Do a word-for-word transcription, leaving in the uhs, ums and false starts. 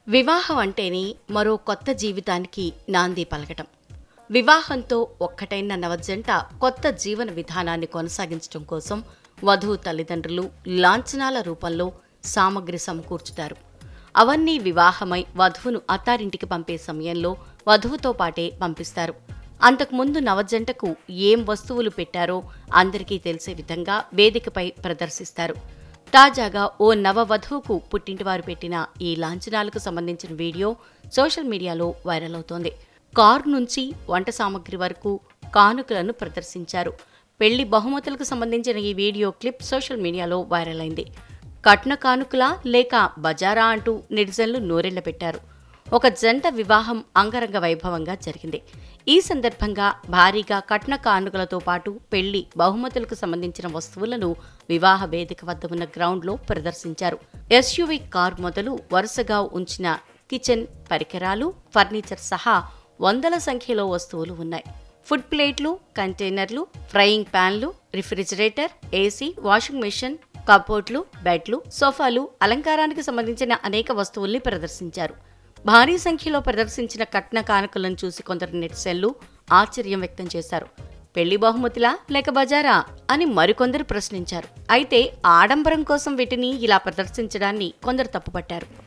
వివాహం అంటేనే మరో కొత్త జీవితానికి నాంది పలకటం. వివాహంతో ఒక్కటైన నవజంట కొత్త జీవన విధానాన్ని కొనసాగించడం కోసం వధువు తల్లిదండ్రులు లాంఛనాల రూపంలో సామగ్రి సమకూర్చుతారు. అవన్నీ వివాహమై వధువును అత్తారింటికి పంపే సమయంలో వధువుతో పాటే పంపిస్తారు. అంతకుముందు నవజంటకు ఏం వస్తువులు పెట్టారో అందరికీ తెలిసే విధంగా వేదికపై ప్రదర్శిస్తారు. తాజాగా ఓ నవవధువుకు పుట్టింటివారు పెట్టిన ఈ లాంఛనాలకు సంబంధించిన వీడియో సోషల్ మీడియాలో వైరల్ అవుతోంది. కారు నుంచి వంట సామగ్రి వరకు కానుకలను ప్రదర్శించారు. పెళ్లి బహుమతులకు సంబంధించిన ఈ వీడియో క్లిప్ సోషల్ మీడియాలో వైరల్ అయింది. కట్న కానుకలా లేక బజారా అంటూ నెటిజన్లు నోరెళ్లపెట్టారు. ఒక జంట వివాహం అంగరంగ వైభవంగా జరిగింది. ఈ సందర్భంగా భారీగా కట్న కానుకలతో పాటు పెళ్లి బహుమతులకు సంబంధించిన వస్తువులను వివాహ వేదిక వద్ద ఉన్న గ్రౌండ్లో ప్రదర్శించారు. ఎస్యూవీ కార్ మొదలు వరుసగా ఉంచిన కిచెన్ పరికరాలు, ఫర్నిచర్ సహా వందల సంఖ్యలో వస్తువులు ఉన్నాయి. ఫుడ్ ప్లేట్లు, కంటైనర్లు, ఫ్రైయింగ్ ప్యాన్లు, రిఫ్రిజిరేటర్, ఏసీ, వాషింగ్ మెషిన్, కబోర్డ్లు, బెడ్లు, సోఫాలు, అలంకారానికి సంబంధించిన అనేక వస్తువుల్ని ప్రదర్శించారు. భారీ సంఖ్యలో ప్రదర్శించిన కట్న కానుకలను చూసి కొందరు నెటిజన్లు ఆశ్చర్యం వ్యక్తం చేశారు. పెళ్లి బహుమతిలా లేక బజారా అని మరికొందరు ప్రశ్నించారు. అయితే ఆడంబరం కోసం వీటిని ఇలా ప్రదర్శించడాన్ని కొందరు తప్పుపట్టారు.